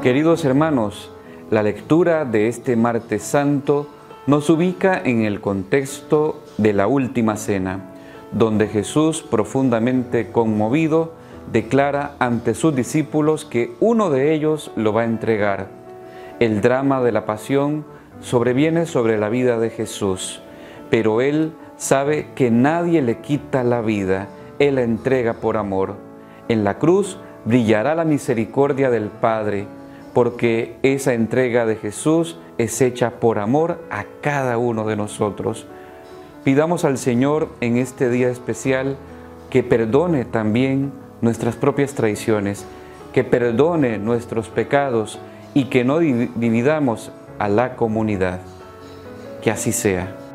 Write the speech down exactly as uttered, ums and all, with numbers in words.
Queridos hermanos, la lectura de este martes santo nos ubica en el contexto de la última cena, donde Jesús, profundamente conmovido, declara ante sus discípulos que uno de ellos lo va a entregar. El drama de la pasión sobreviene sobre la vida de Jesús, pero Él sabe que nadie le quita la vida, Él la entrega por amor. En la cruz brillará la misericordia del Padre, porque esa entrega de Jesús es hecha por amor a cada uno de nosotros. Pidamos al Señor en este día especial que perdone también nuestras propias traiciones, que perdone nuestros pecados y que no dividamos a la comunidad. Que así sea.